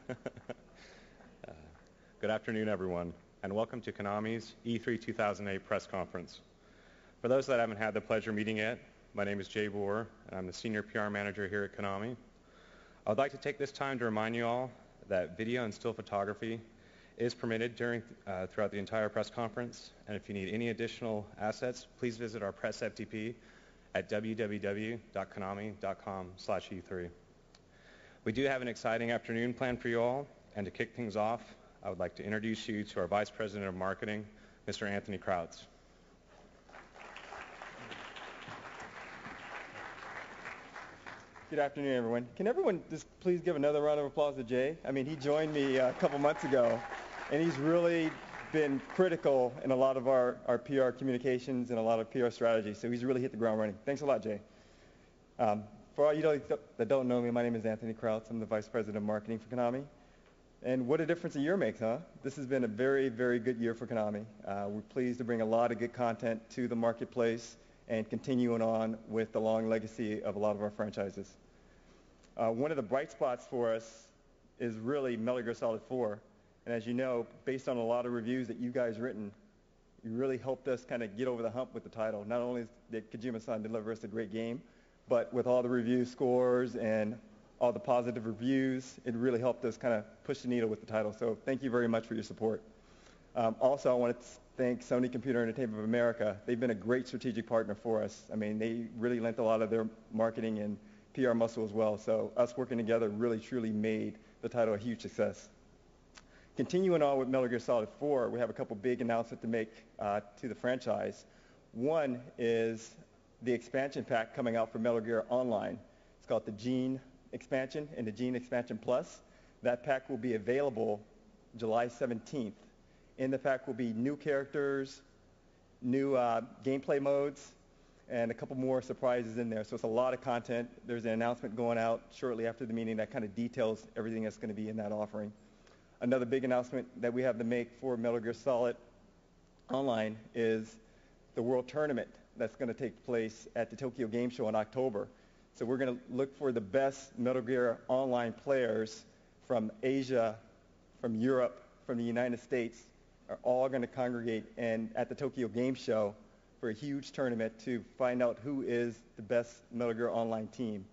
Good afternoon, everyone, and welcome to Konami's E3 2008 press conference. For those that haven't had the pleasure of meeting yet, my name is Jay Boer, and I'm the Senior PR Manager here at Konami. I would like to take this time to remind you all that video and still photography is permitted throughout the entire press conference, and if you need any additional assets, please visit our press FTP at www.konami.com/E3. We do have an exciting afternoon planned for you all, and to kick things off, I would like to introduce you to our Vice President of Marketing, Mr. Anthony Krautz. Good afternoon, everyone. Can everyone just please give another round of applause to Jay? I mean, he joined me a couple months ago, and he's really been critical in a lot of our PR communications and a lot of PR strategies, so he's really hit the ground running. Thanks a lot, Jay. For all you that don't know me, my name is Anthony Krautz. I'm the Vice President of Marketing for Konami. And what a difference a year makes, huh? This has been a very, very good year for Konami. We're pleased to bring a lot of good content to the marketplace and continuing on with the long legacy of a lot of our franchises. One of the bright spots for us is really Metal Gear Solid 4. And as you know, based on a lot of reviews that you guys written, you really helped us kind of get over the hump with the title. Not only did Kojima-san deliver us a great game, but with all the review scores and all the positive reviews, it really helped us kind of push the needle with the title. So thank you very much for your support. Also, I want to thank Sony Computer Entertainment of America. They've been a great strategic partner for us. I mean, they really lent a lot of their marketing and PR muscle as well. So us working together really, truly made the title a huge success. Continuing on with Metal Gear Solid 4, we have a couple big announcements to make to the franchise. One is the expansion pack coming out for Metal Gear Online. It's called the Gene Expansion and the Gene Expansion Plus. That pack will be available July 17th. In the pack will be new characters, new gameplay modes, and a couple more surprises in there. So it's a lot of content. There's an announcement going out shortly after the meeting that kind of details everything that's going to be in that offering. Another big announcement that we have to make for Metal Gear Solid Online is the World Tournament that's going to take place at the Tokyo Game Show in October. So we're going to look for the best Metal Gear Online players from Asia, from Europe, from the United States, are all going to congregate at the Tokyo Game Show for a huge tournament to find out who is the best Metal Gear Online team.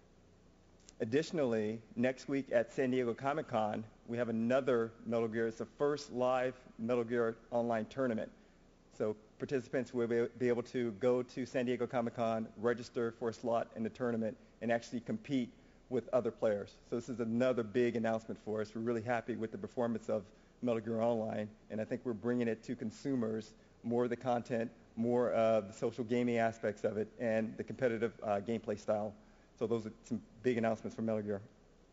Additionally, next week at San Diego Comic-Con, we have another Metal Gear. It's the first live Metal Gear Online tournament. So participants will be able to go to San Diego Comic-Con, register for a slot in the tournament, and actually compete with other players. So this is another big announcement for us. We're really happy with the performance of Metal Gear Online, and I think we're bringing it to consumers, more of the content, more of the social gaming aspects of it, and the competitive gameplay style. So those are some big announcements for Metal Gear.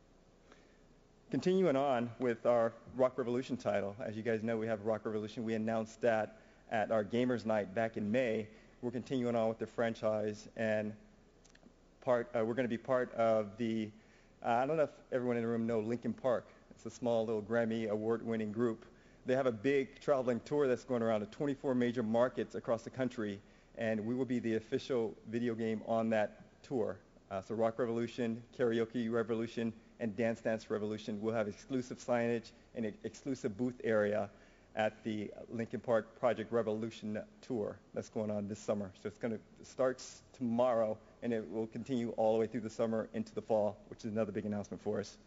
Continuing on with our Rock Revolution title. As you guys know, we have Rock Revolution. We announced that at our Gamers Night back in May. We're continuing on with the franchise, and we're going to be part of the, I don't know if everyone in the room knows Linkin Park. It's a small little Grammy award-winning group. They have a big traveling tour that's going around to 24 major markets across the country, and we will be the official video game on that tour. So Rock Revolution, Karaoke Revolution, and Dance Dance Revolution will have exclusive signage and an exclusive booth area at the Linkin Park Project Revolution tour that's going on this summer. So it starts tomorrow, and it will continue all the way through the summer into the fall, which is another big announcement for us.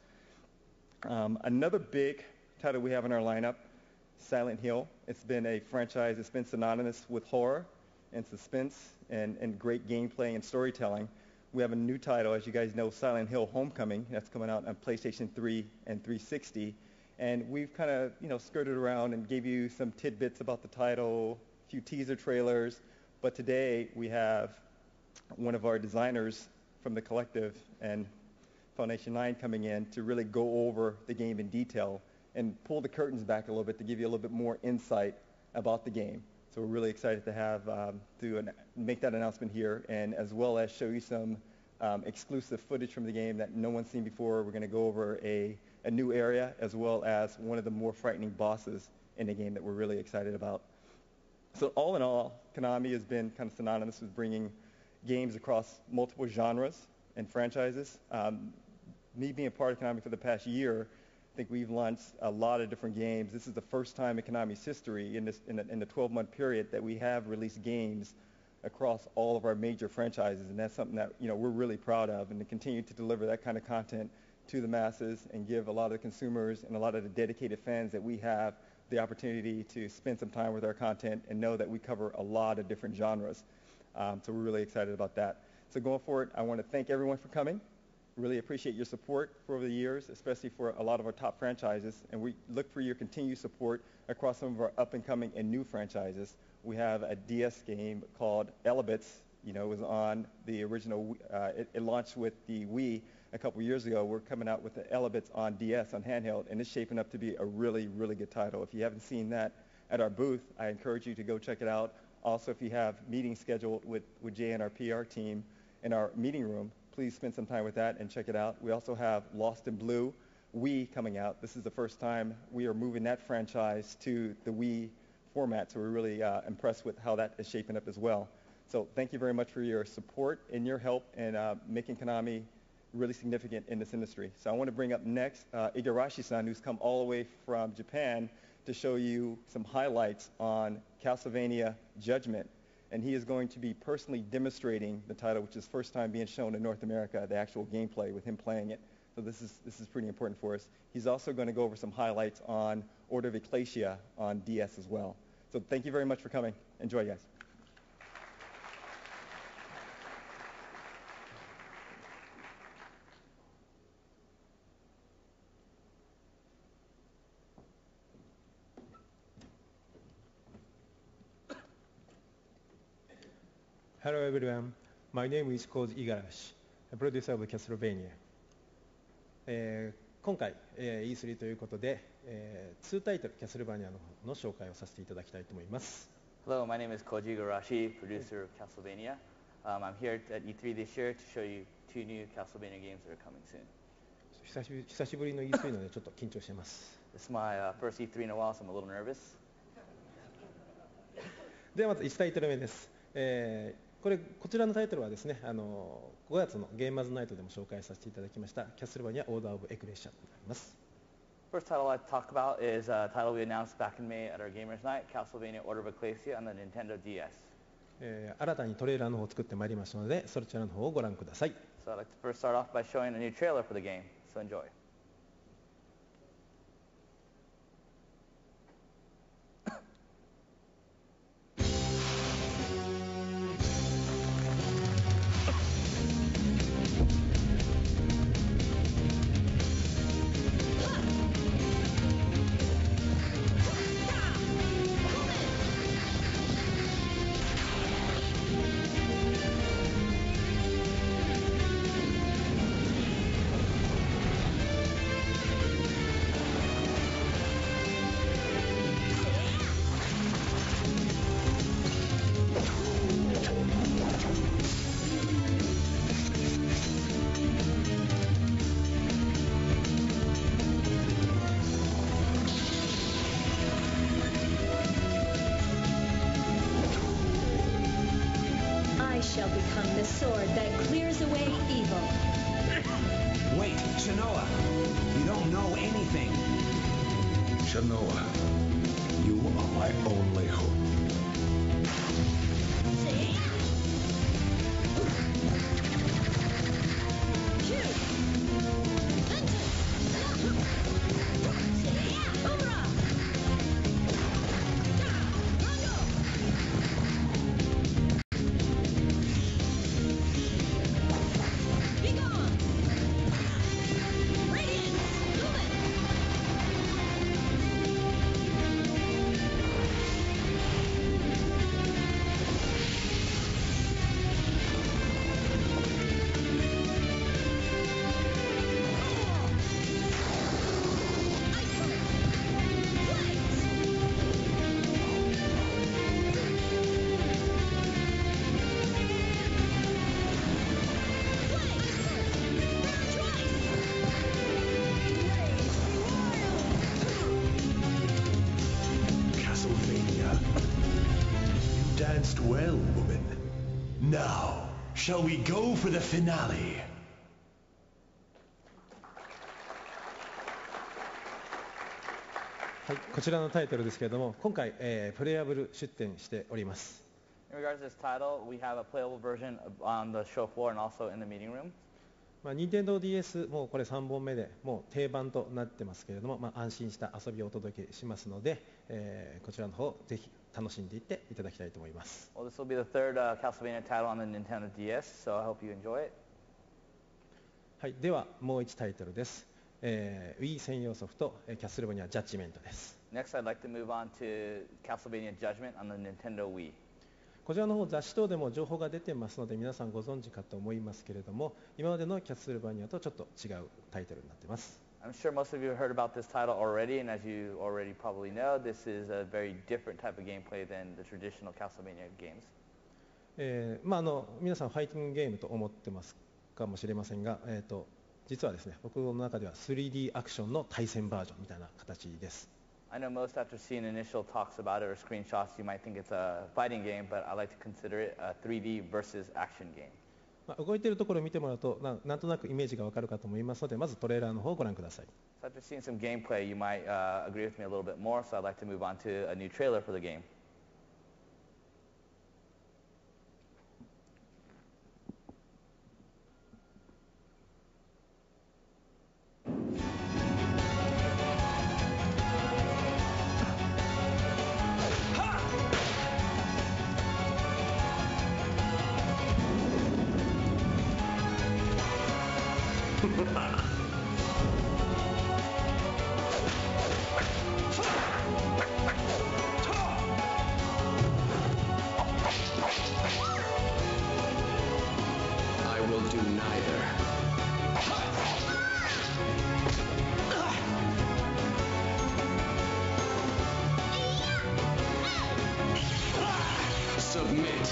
Another big title we have in our lineup, Silent Hill. It's been a franchise that's been synonymous with horror and suspense and great gameplay and storytelling. We have a new title, as you guys know, Silent Hill Homecoming. That's coming out on PlayStation 3 and 360. And we've kind of, skirted around and gave you some tidbits about the title, a few teaser trailers. But today we have one of our designers from the collective and Foundation 9 coming in to really go over the game in detail and pull the curtains back a little bit to give you a little bit more insight about the game. So we're really excited to have make that announcement here, and as well as show you some exclusive footage from the game that no one's seen before. We're going to go over a new area, as well as one of the more frightening bosses in the game that we're really excited about. So all in all, Konami has been kind of synonymous with bringing games across multiple genres and franchises. Me being a part of Konami for the past year, think we've launched a lot of different games. This is the first time in Konami's history in the 12-month period that we have released games across all of our major franchises, and that's something that we're really proud of, and to continue to deliver that kind of content to the masses and give a lot of the consumers and a lot of the dedicated fans that we have the opportunity to spend some time with our content and know that we cover a lot of different genres. So we're really excited about that. So going forward, I want to thank everyone for coming. Really appreciate your support for over the years, especially for a lot of our top franchises, and we look for your continued support across some of our up-and-coming and new franchises. We have a DS game called Elebits. It was on the original, it launched with the Wii a couple years ago. We're coming out with the Elebits on DS, on handheld, and it's shaping up to be a really, really good title. If you haven't seen that at our booth, I encourage you to go check it out. Also, if you have meetings scheduled with Jay and our PR team in our meeting room, please spend some time with that and check it out. We also have Lost in Blue Wii coming out. This is the first time we are moving that franchise to the Wii format, so we're really impressed with how that is shaping up as well. So thank you very much for your support and your help in making Konami really significant in this industry. So I want to bring up next Igarashi-san, who's come all the way from Japan to show you some highlights on Castlevania Judgment. And he is going to be personally demonstrating the title, which is first time being shown in North America, the actual gameplay with him playing it. So this is pretty important for us. He's also going to go over some highlights on Order of Ecclesia on DS as well. So thank you very much for coming. Enjoy, guys. Hello everyone, my name is Koji Igarashi, producer of Castlevania. 今回、E3 ということで、2タイトルキャスルバニアの紹介をさせていただきたいと思います。 Hello, my name is Koji Igarashi, producer of Castlevania. I'm here at E3 this year to show you 2 new Castlevania games that are coming soon. 久しぶりの E3 なのでちょっと緊張しています。 This is my first E3 in a while, so I'm a little nervous. ではまず1タイトル目です。こちらのタイトルはですね、5月のゲーマーズナイトでも紹介させていただきましたキャスルバニアオーダーオブエクレシアになります。 First title I'd talk about is a title we announced back in May at our Gamers Night, Castlevania Order of Ecclesia on the Nintendo DS. 新たにトレーラーの方を作ってまいりましたので、そちらの方をご覧ください。 So I'd like to first start off by showing a new trailer for the game, so enjoy. Shall become the sword that clears away evil. Wait, Shanoa! You don't know anything. Shanoa, you are my only hope. Well, woman. Now, shall we go for the finale? はい、こちらのタイトルですけれども、今回、プレイアブル出展しております。 In regards to this title, we have a playable version on the show floor and also in the meeting room. 任天堂 DS もうこれ3本目でもう定番となってますけれども、安心した遊びをお届けしますので、こちらの方ぜひ楽しんでいっていただきたいと思います。 Well, this will be the third Castlevania title on the Nintendo DS, so I hope you enjoy it. はい、ではもう1タイトルです。Wii 専用ソフト、キャッスルバニアジャッジメントです。 Next, I'd like to move on to Castlevania Judgment on the Nintendo Wii. こちらの方雑誌等でも情報が出てますので皆さんご存知かと思いますけれども、今までのキャッスルバニアとちょっと違うタイトルになっています。 I'm sure most of you have heard about this title already, and as you already probably know, this is a very different type of gameplay than the traditional Castlevania games. 皆さんファイティングゲームと思ってますかもしれませんが、実はですね、僕の中では 3D アクションの対戦バージョンみたいな形です。 I know most after seeing initial talks about it or screenshots, you might think it's a fighting game, but I like to consider it a 3D versus action game. 動いているところを見てもらうとなんとなくイメージがわかるかと思いますので、まずトレーラーの方をご覧ください。 So after seeing some gameplay, you might agree with me a little bit more, so I'd like to move on to a new trailer for the game. I will do neither. Submit.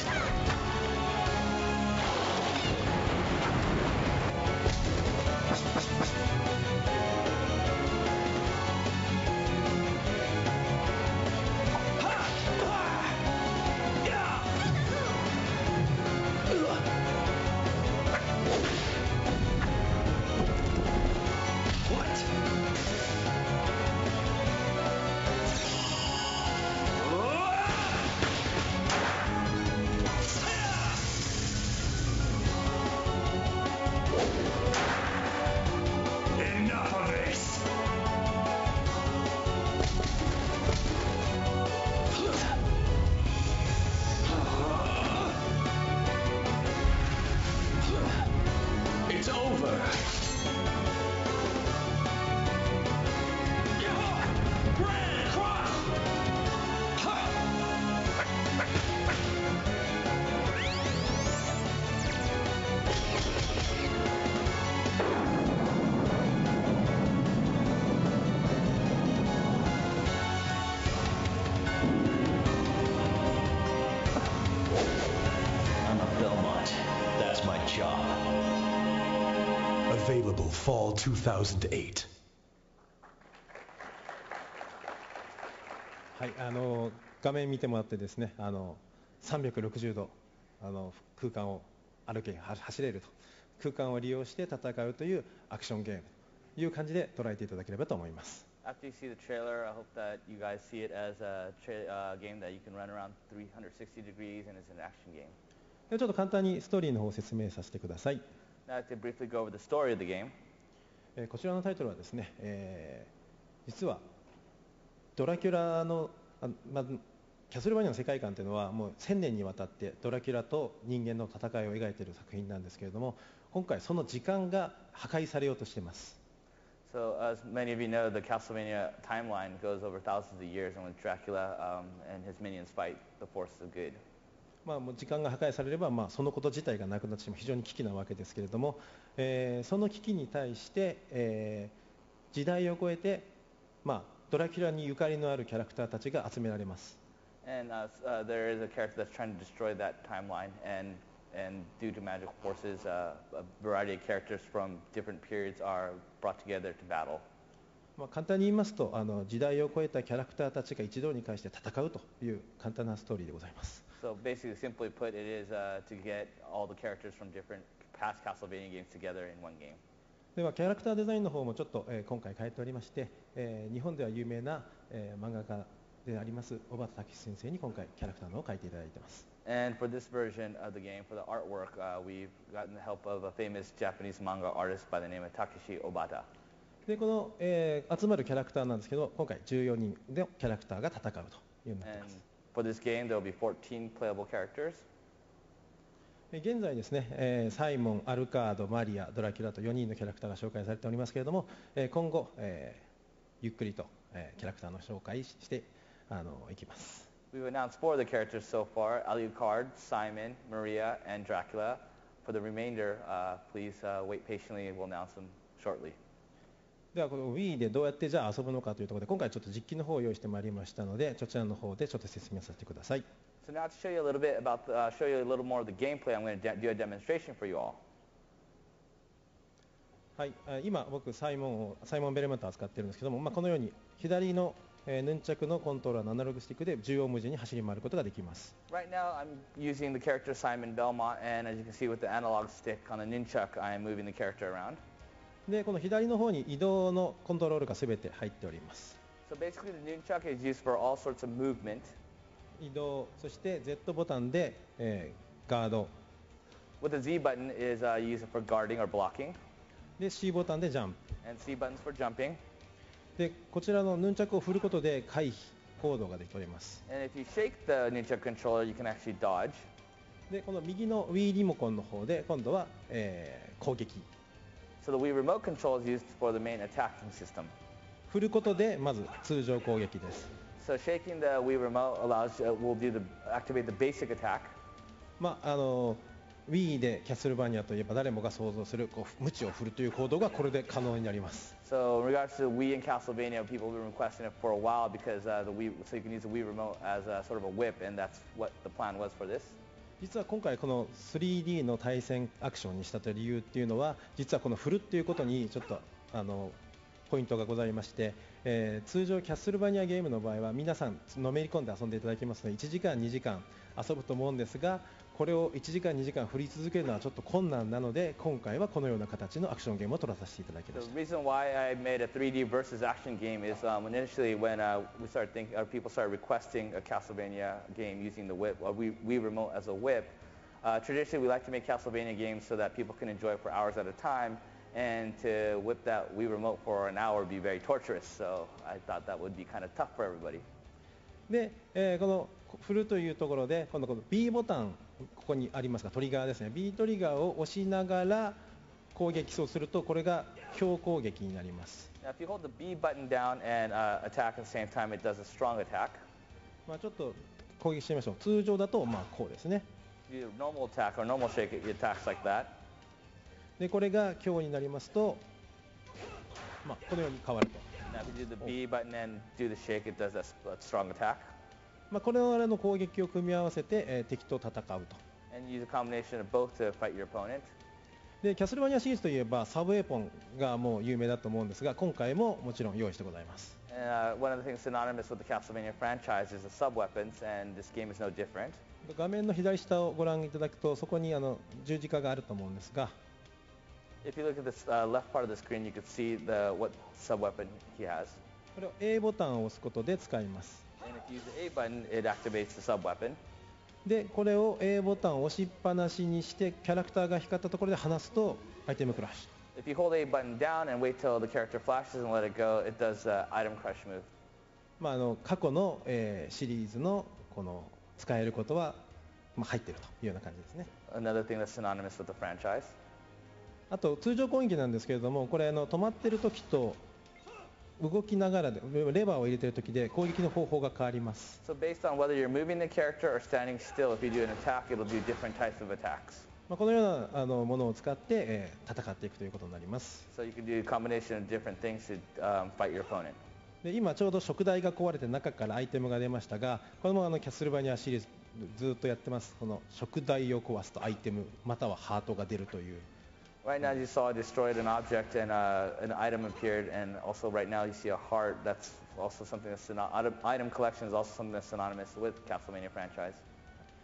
Enough of this! It's over. Grand Cross! I'm a Belmont. That's my job. Available fall 2008. はい、画面見てもらってですね、360度空間を走れると、空間を利用して戦うというアクションゲームという感じで捉えていただければと思います。 After you see the trailer, I hope that you guys see it as a game that you can run around 360 degrees and is an action game. ではちょっと簡単にストーリーの方を説明させてください。 Now, I'd like to briefly go over the story of the game. こちらのタイトルはですね、実はドラキュラのキャスルバニアの世界観というのはもう1000年にわたってドラキュラと人間の戦いを描いている作品なんですけれども、今回その時間が破壊されようとしています。 So, as many of you know, the Castlevania timeline goes over thousands of years, and when Dracula and his minions fight the forces of good. もう時間が破壊されれば、そのこと自体がなくなってしまう非常に危機なわけですけれども、その危機に対して、時代を超えて、ドラキュラにゆかりのあるキャラクターたちが集められます。 And there is a character that's trying to destroy that timeline, and due to magical forces, a variety of characters from different periods are brought together to battle. 簡単に言いますと、時代を超えたキャラクターたちが一堂に会して戦うという簡単なストーリーでございます。 So basically, simply put, it is to get all the characters from different past Castlevania games together in one game. ではキャラクターデザインの方もちょっと、今回変えておりまして、日本では有名な、漫画家であります小畑武史先生に今回キャラクターのを描いていただいています。 And for this version of the game, for the artwork, we've gotten the help of a famous Japanese manga artist by the name of Takeshi Obata. でこの、集まるキャラクターなんですけど、今回14人のキャラクターが戦うというようになっています。 For this game, there will be 14 playable characters. 現在ですね、サイモン、アルカード、マリア、ドラキュラと4人のキャラクターが紹介されておりますけれども、今後、ゆっくりと、キャラクターの紹介していきます。 We've announced 4 of the characters so far: Alucard, Simon, Maria, and Dracula. For the remainder, please wait patiently. We'll announce them shortly. ではこの Wii でどうやってじゃあ遊ぶのかというところで、今回ちょっと実機の方を用意してまいりましたので、そちらの方でちょっと説明させてください。 So now to show you a little bit about, show you a little more of the gameplay, I'm going to do a demonstration for you all. はい、今僕サイモンベルモントを扱っているんですけども、このように左のヌンチャクのコントローラーのアナログスティックで縦横無尽に走り回ることができます。 Right now I'm using the character Simon Belmont, and as you can see with the analog stick on the nunchuck, I am moving the character around. でこの左の方に移動のコントロールがすべて入っております。 So basically the nunchuck is used for all sorts of movement. 移動、そして Z ボタンで、ガード。 With the Z button is used for guarding or blocking. で C ボタンでジャンプ。 And C buttons for jumping. でこちらのヌンチャクを振ることで回避行動ができております。 And if you shake the nunchuck controller, you can actually dodge. でこの右の Wii リモコンの方で今度は、攻撃。 So the Wii remote control is used for the main attacking system. 振ることでまず通常攻撃です。 So shaking the Wii remote will activate the basic attack. Wii でキャッスルバニアといえば誰もが想像する鞭を振るという行動がこれで可能になります。 So in regards to Wii and Castlevania, people have been requesting it for a while because so you can use the Wii remote as sort of a whip, and that's what the plan was for this. 実は今回この 3D の対戦アクションにしたという理由っていうのは、実はこの振るっていうことにちょっとポイントがございまして、通常キャッスルバニアゲームの場合は皆さんのめり込んで遊んでいただきますので1時間2時間遊ぶと思うんですが、これを1時間2時間振り続けるのはちょっと困難なので、今回はこのような形のアクションゲームを取らさせていただきました。 The reason why I made a 3D versus action game is initially when people started requesting a Castlevania game using the whip, Wii remote as a whip. Traditionally we like to make Castlevania games so that people can enjoy it for hours at a time, and to whip that Wii remote for an hour would be very torturous, so I thought that would be kind of tough for everybody. で、この振るというところで今度この B ボタン、ここにありますがトリガーですね。 B トリガーを押しながら攻撃をするとこれが強攻撃になります。 Now if you hold the B button down and attack at the same time, it does a strong attack. ちょっと攻撃してみましょう。通常だとこうですね。 If you do normal attack or normal shake, it attacks like that. でこれが強になりますと、このように変わると。 Now if you do the B button and do the shake, it does that strong attack. これの攻撃を組み合わせて、敵と戦うと。 And use a combination of both to fight your opponent. でキャスルバニアシリーズといえばサブウェポンがもう有名だと思うんですが、今回ももちろん用意してございます。 One of the things synonymous with the Castlevania franchise is the sub-weapons, and this game is no different. 画面の左下をご覧いただくと、そこに十字架があると思うんですが、 If you look at this left part of the screen, you can see what sub-weapon he has. これを A ボタンを押すことで使います。 And if you use the A button, it activates the sub-weapon. でこれを A ボタンを押しっぱなしにしてキャラクターが光ったところで離すとアイテムクラッシュ。 If you hold A button down and wait till the character flashes and let it go, it does the item crush move. 過去の、シリーズのこの使えることは、入っているというような感じですね。 Another thing that's synonymous with the franchise. あと通常攻撃なんですけれども、これ止まっている時と動きながらでレバーを入れている時で攻撃の方法が変わります。 So based on whether you're moving the character or standing still, if you do an attack, it'll do different types of attacks. このようなものを使って、戦っていくということになります。 So you can do a combination of different things to fight your opponent. で今ちょうど食台が壊れて中からアイテムが出ましたが、これもキャッスルバニアシリーズずっとやってます。この食台を壊すとアイテムまたはハートが出るという。 Right now you saw I destroyed an object and an item appeared, and also right now you see a heart. That's also something that's item collection is also something that's synonymous with Castlevania franchise.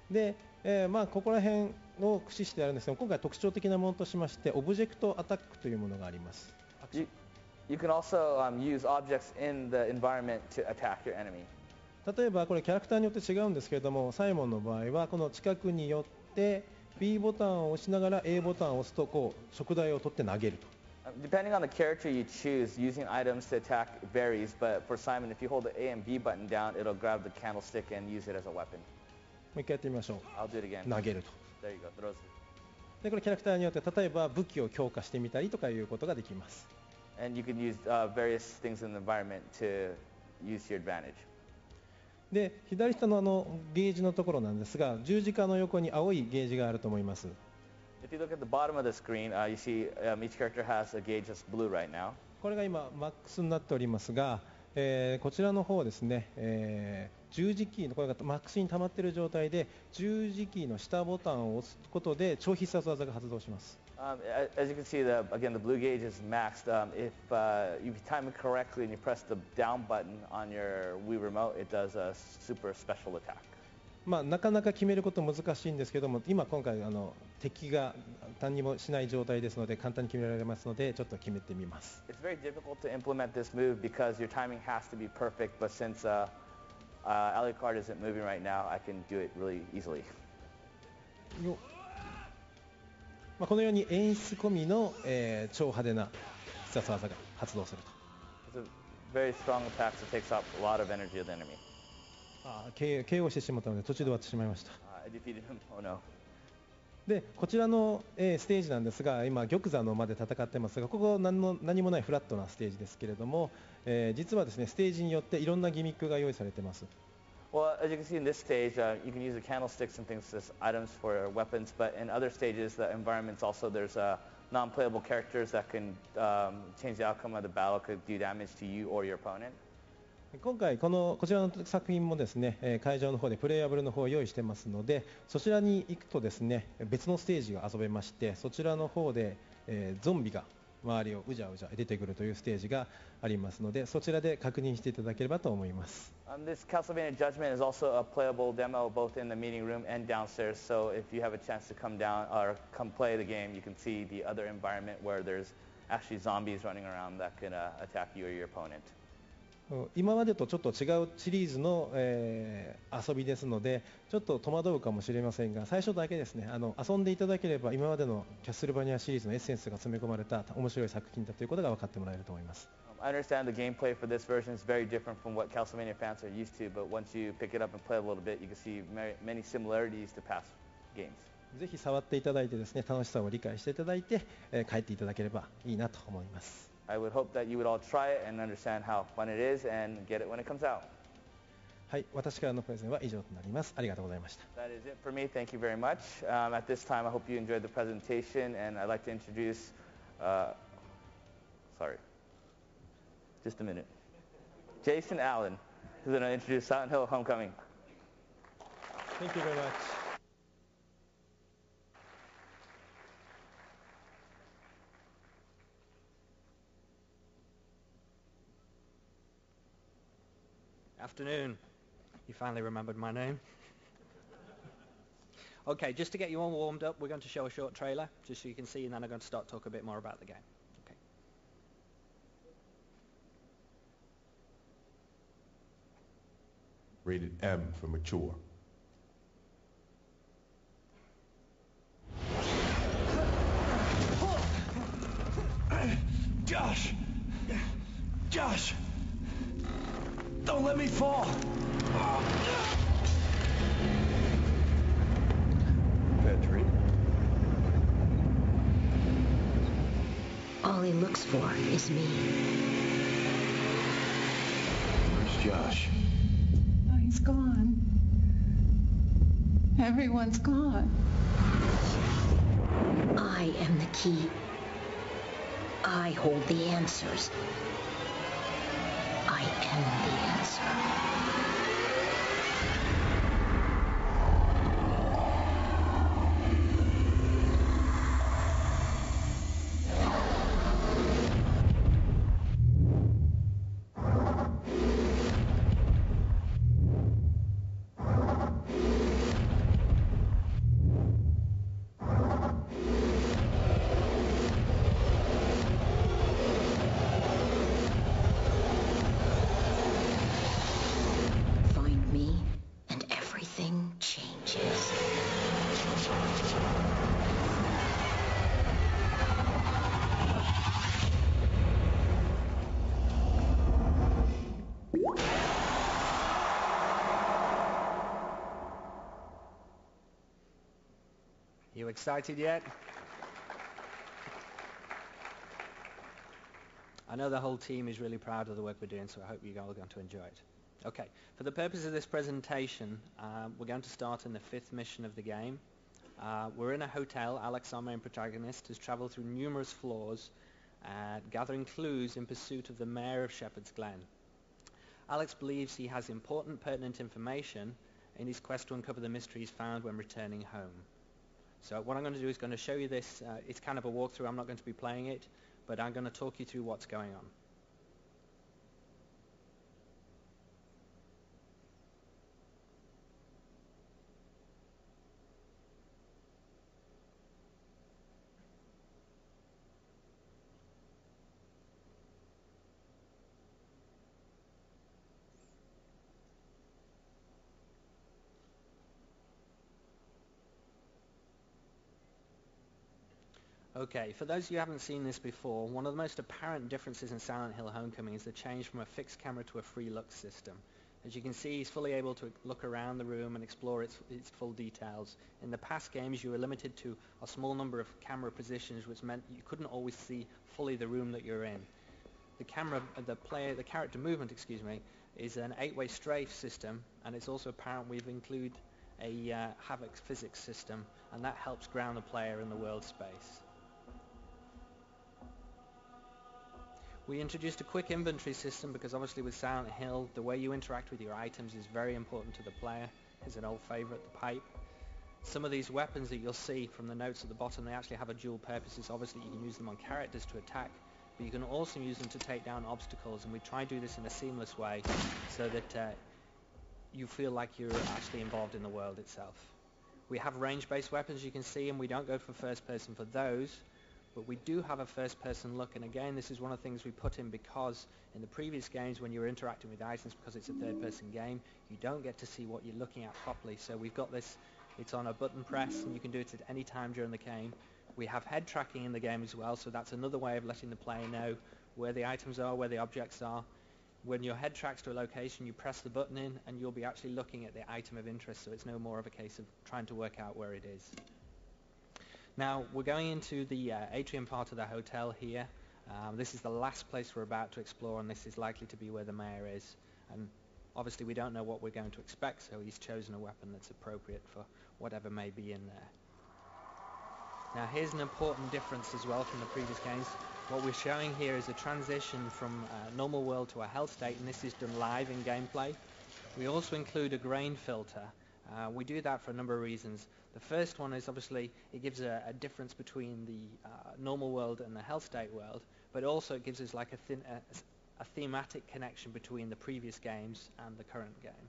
で、ここら辺を駆使してあるんですが、今回特徴的なものとしましてオブジェクトアタックというものがあります。 You can also use objects in the environment to attack your enemy. 例えばこれキャラクターによって違うんですけれども、サイモンの場合はこの近くに寄って B ボタンを押しながら A ボタンを押すとこう食材を取って投げると。 Depending on the character you choose, using items to attack varies, but for Simon, if you hold the A and B button down, it'll grab the candlestick and use it as a weapon. もう一回やってみましょう。 I'll do it again. 投げると。 There you go. Throws. でこれキャラクターによって例えば武器を強化してみたりとかいうことができます。 And you can use various things in the environment to use your advantage. で左下のゲージのところなんですが、十字架の横に青いゲージがあると思います。 If you look at the bottom of the screen, you see each character has a gauge that's blue right now. これが今マックスになっておりますが、こちらの方ですね、十字キーのこれがマックスに溜まっている状態で十字キーの下ボタンを押すことで超必殺技が発動します。 As you can see, again, the blue gauge is maxed. If you time it correctly and you press the down button on your Wii remote, it does a super special attack. なかなか決めること難しいんですけども、今回敵が何にもしない状態ですので簡単に決められますので、ちょっと決めてみます。 It's very difficult to implement this move because your timing has to be perfect, but since Alucard isn't moving right now, I can do it really easily. このように演出込みの、超派手な必殺技が発動すると。 It's a very strong attack that takes up a lot of energy of the enemy. KO してしまったので途中で終わってしまいました。 I defeated him. Oh no. でこちらの、ステージなんですが、今玉座の間で戦ってますが、ここ何もないフラットなステージですけれども、実はですねステージによっていろんなギミックが用意されています。 Well, as you can see in this stage, you can use the candlesticks and things as items for weapons, but in other stages, the environments also, there's non-playable characters that can change the outcome of the battle, could do damage to you or your opponent. 今回こちらの作品もですね、会場の方でプレイアブルの方を用意してますので、そちらに行くとですね別のステージが遊べまして、そちらの方で、ゾンビが周りをうじゃうじゃ出てくるというステージがありますので、そちらで確認していただければと思います。 This Castlevania Judgment is also a playable demo both in the meeting room and downstairs, so if you have a chance to come down or come play the game, you can see the other environment where there's actually zombies running around that can attack you or your opponent. 今までとちょっと違うシリーズの、遊びですのでちょっと戸惑うかもしれませんが、最初だけですね遊んでいただければ今までのキャッスルバニアシリーズのエッセンスが詰め込まれた面白い作品だということが分かってもらえると思います。 I understand the gameplay for this version is very different from what Castlevania fans are used to, but once you pick it up and play a little bit, you can see many similarities to past games. ぜひ触っていただいてですね楽しさを理解していただいて、帰っていただければいいなと思います。 I would hope that you would all try it and understand how fun it is and get it when it comes out. はい、私からのプレゼンは以上となります。ありがとうございました。 That is it for me. Thank you very much. At this time, I hope you enjoyed the presentation, and I'd like to introduce, just a minute, Jason Allen, who's going to introduce Silent Hill Homecoming. Thank you very much. Afternoon. You finally remembered my name. Okay, just to get you all warmed up, we're going to show a short trailer, just so you can see, and then I'm going to start talk a bit more about the game. Okay. Rated M for mature. Josh! Josh! Don't let me fall! Petrie. All he looks for is me. Where's Josh? Oh, he's gone. Everyone's gone. I am the key. I hold the answers. I am the answer. excited yet? I know the whole team is really proud of the work we're doing, so I hope you're all going to enjoy it. Okay, for the purpose of this presentation, we're going to start in the 5th mission of the game. We're in a hotel. Alex, our main protagonist, has travelled through numerous floors, gathering clues in pursuit of the mayor of Shepherd's Glen. Alex believes he has important, pertinent information in his quest to uncover the mysteries found when returning home. So what I'm going to do is going to show you this. It's kind of a walkthrough. I'm not going to be playing it, but I'm going to talk you through what's going on. Okay, for those of you who haven't seen this before, one of the most apparent differences in Silent Hill Homecoming is the change from a fixed camera to a free look system. As you can see, he's fully able to look around the room and explore its full details. In the past games, you were limited to a small number of camera positions, which meant you couldn't always see fully the room that you're in. The character movement, is an 8-way strafe system, and it's also apparent we've included a Havok physics system, and that helps ground the player in the world space. We introduced a quick inventory system because obviously with Silent Hill, the way you interact with your items is very important to the player. It's an old favourite, the pipe. Some of these weapons that you'll see from the notes at the bottom, they actually have a dual purposes. Obviously you can use them on characters to attack, but you can also use them to take down obstacles, and we try to do this in a seamless way so that you feel like you're actually involved in the world itself. We have range-based weapons, you can see, and we don't go for first person for those. But we do have a first-person look, and again, this is one of the things we put in because in the previous games when you were interacting with items, because it's a third-person game, you don't get to see what you're looking at properly. So we've got this, it's on a button press, and you can do it at any time during the game. We have head tracking in the game as well, so that's another way of letting the player know where the items are, where the objects are. When your head tracks to a location, you press the button in, and you'll be actually looking at the item of interest, so it's no more of a case of trying to work out where it is. Now, we're going into the atrium part of the hotel here. This is the last place we're about to explore, and this is likely to be where the mayor is. And obviously we don't know what we're going to expect, so he's chosen a weapon that's appropriate for whatever may be in there. Now, here's an important difference as well from the previous games. What we're showing here is a transition from a normal world to a hell state, and this is done live in gameplay. We also include a grain filter. We do that for a number of reasons. The first one is obviously it gives a difference between the normal world and the hell state world, but also it gives us like a thematic connection between the previous games and the current game.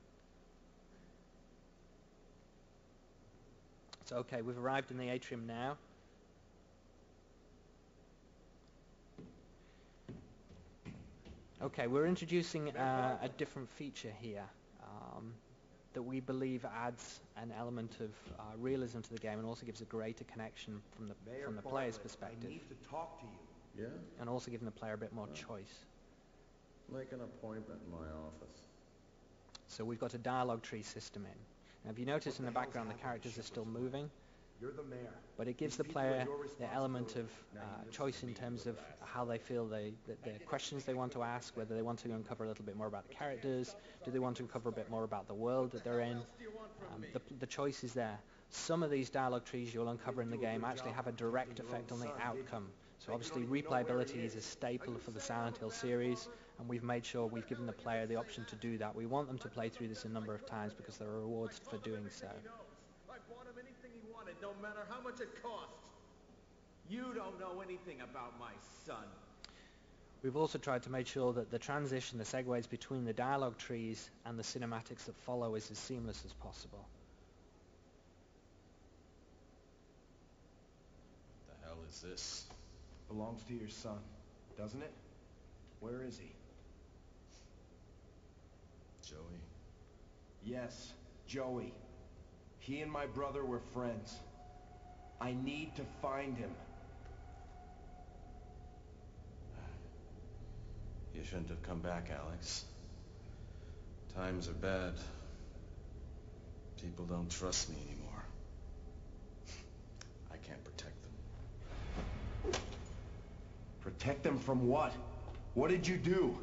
So okay, we've arrived in the atrium now. Okay, we're introducing a different feature here. That we believe adds an element of realism to the game and also gives a greater connection from the player's perspective. I need to talk to you. Yeah? And also giving the player a bit more choice. Make an appointment in my office. So we've got a dialogue tree system in. Now if you notice in the background the characters are still moving, You're the mayor. but it gives the player the element of choice in terms of how they feel the questions they want to ask, whether they want to uncover a little bit more about the characters, do they want to uncover a bit more about the world that they're in. The choice is there. Some of these dialogue trees you'll uncover in the game actually have a direct effect on the outcome. So obviously replayability is a staple for the Silent Hill series, and we've made sure we've given the player the option to do that. We want them to play through this a number of times because there are rewards for doing so. No matter how much it costs. You don't know anything about my son. We've also tried to make sure that the transition, the segues between the dialogue trees and the cinematics that follow is as seamless as possible. What the hell is this? Belongs to your son, doesn't it? Where is he? Joey? Yes, Joey. He and my brother were friends. I need to find him. You shouldn't have come back, Alex. Times are bad. People don't trust me anymore. I Protect them from what? What did you do?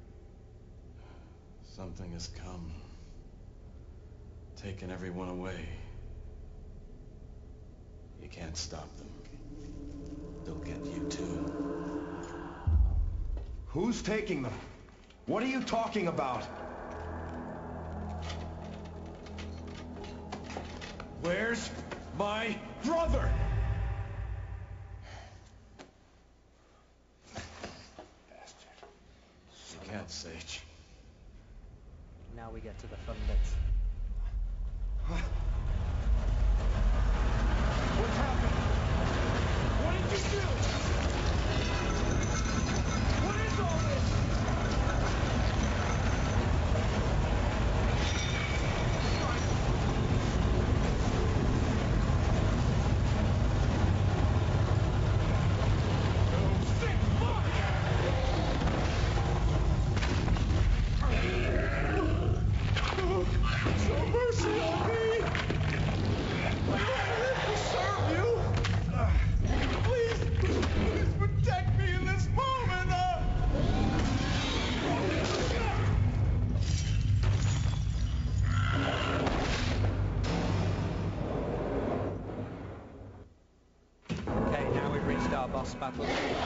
Something has come. Taken everyone away. You can't stop them. They'll get you too. Who's taking them? What are you talking about? Where's my brother? Bastard. You can't, Sage. Now we get to the fun bits. What's happened? What did you do? What is all this? boss battle.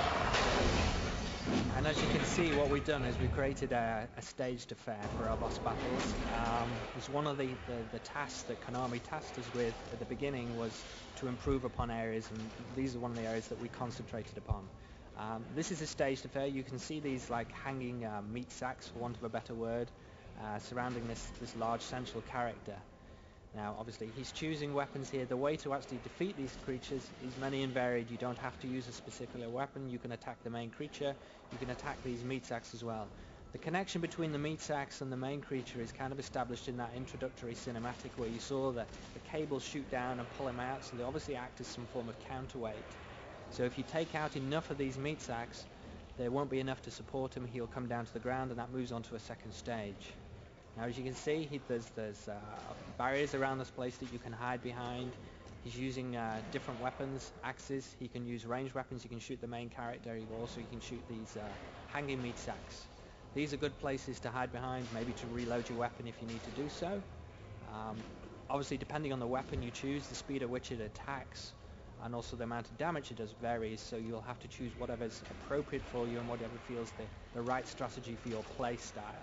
And as you can see, what we've done is we've created a staged affair for our boss battles. It's one of the tasks that Konami tasked us with at the beginning was to improve upon areas, and these are one of the areas that we concentrated upon. This is a staged affair. You can see these like hanging meat sacks, for want of a better word, surrounding this large central character. Now, obviously, he's choosing weapons here. The way to actually defeat these creatures is many and varied. You don't have to use a specific weapon. You can attack the main creature. You can attack these meat sacks as well. The connection between the meat sacks and the main creature is kind of established in that introductory cinematic where you saw that the cables shoot down and pull him out, so they obviously act as some form of counterweight. So if you take out enough of these meat sacks, there won't be enough to support him. He'll come down to the ground, and that moves on to a second stage. Now, as you can see, there's barriers around this place that you can hide behind. He's using different weapons, axes. He can use ranged weapons. He can shoot the main character. He can shoot these hanging meat sacks. These are good places to hide behind, maybe to reload your weapon if you need to do so. Obviously, depending on the weapon you choose, the speed at which it attacks and also the amount of damage it does varies, so you'll have to choose whatever's appropriate for you and whatever feels the right strategy for your play style.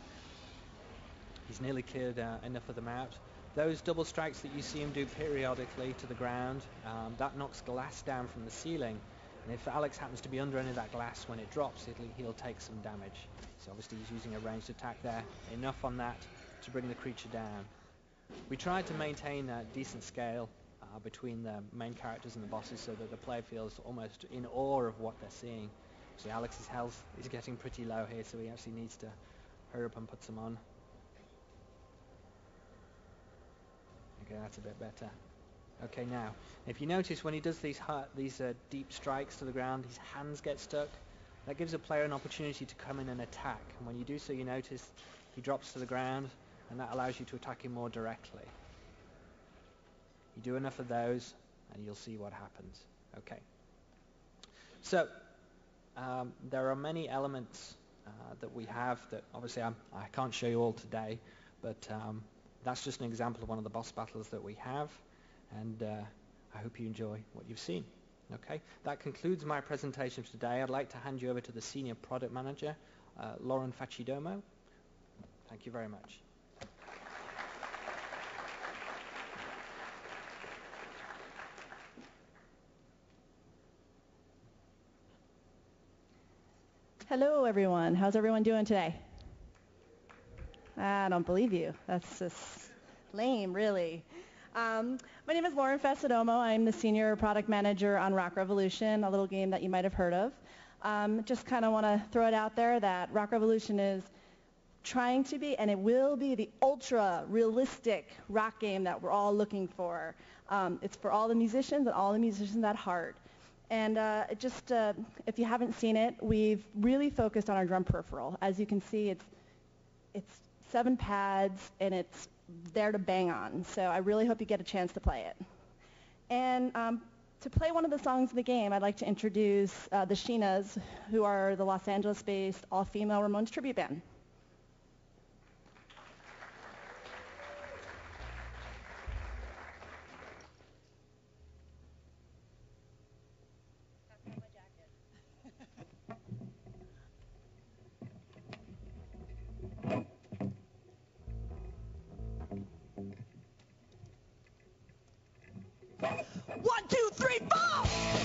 He's nearly cleared enough of them out. Those double strikes that you see him do periodically to the ground, that knocks glass down from the ceiling. And if Alex happens to be under any of that glass when it drops, he'll take some damage. So obviously he's using a ranged attack there. Enough on that to bring the creature down. We tried to maintain a decent scale between the main characters and the bosses so that the player feels almost in awe of what they're seeing. So Alex's health is getting pretty low here, so he actually needs to hurry up and put some on. Okay, that's a bit better. Okay, now, if you notice when he does these deep strikes to the ground, his hands get stuck. That gives a player an opportunity to come in and attack. And when you do so, you notice he drops to the ground, and that allows you to attack him more directly. You do enough of those, and you'll see what happens. Okay. So, there are many elements that we have that obviously I can't show you all today, but that's just an example of one of the boss battles that we have, and I hope you enjoy what you've seen. Okay, that concludes my presentation for today. I'd like to hand you over to the Senior Product Manager, Lauren Faccidomo. Thank you very much. Hello, everyone. How's everyone doing today? I don't believe you. That's just lame, really. My name is Lauren Faccidomo. I'm the Senior Product Manager on Rock Revolution, a little game that you might have heard of. Just kind of want to throw it out there that Rock Revolution is trying to be, and it will be, the ultra-realistic rock game that we're all looking for. It's for all the musicians and all the musicians at heart. And if you haven't seen it, we've really focused on our drum peripheral. As you can see, it's 7 pads, and it's there to bang on. So I really hope you get a chance to play it. And To play one of the songs in the game, I'd like to introduce the Sheenas, who are the Los Angeles-based all-female Ramones tribute band. One, two, three, four!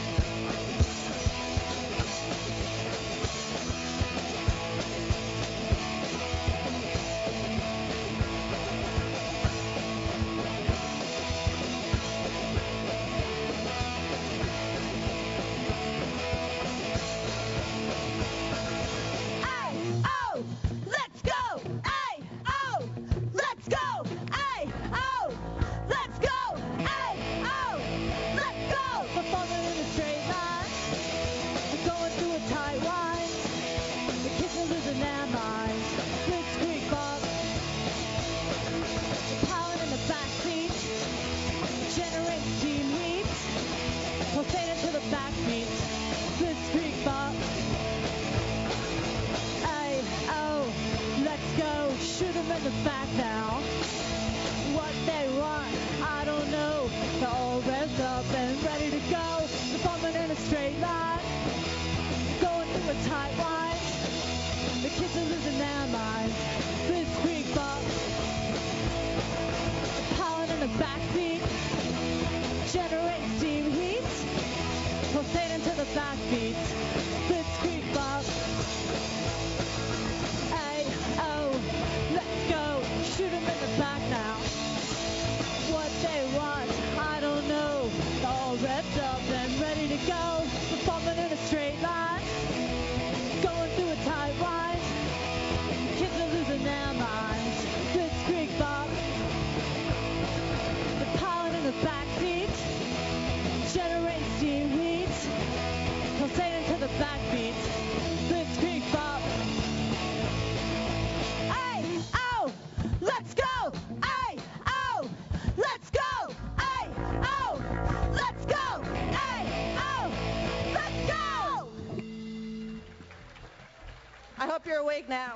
I hope you're awake now.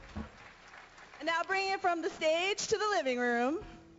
And now bringing it from the stage to the living room.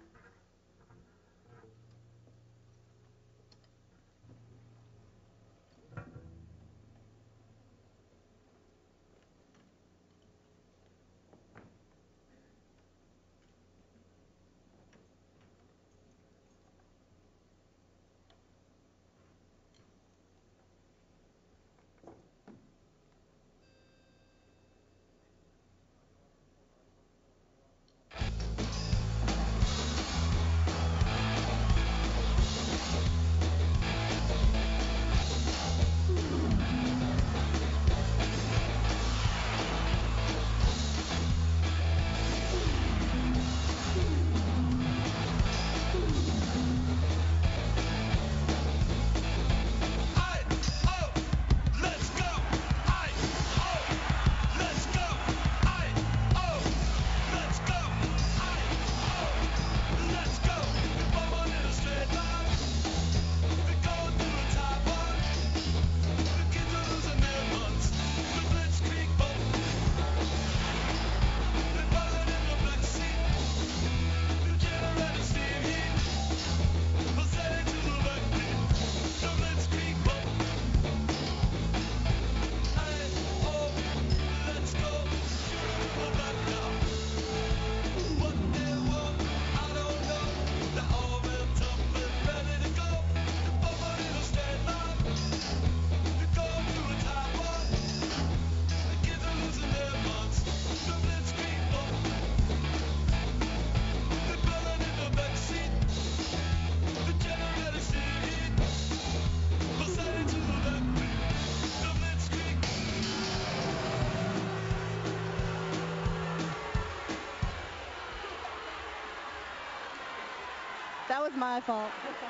That was my fault.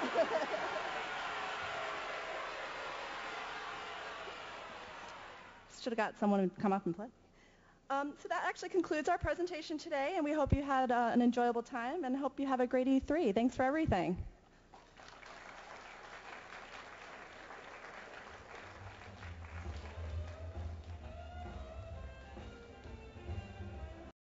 Should have got someone to come up and play. So that actually concludes our presentation today, and we hope you had an enjoyable time and hope you have a great E3. Thanks for everything.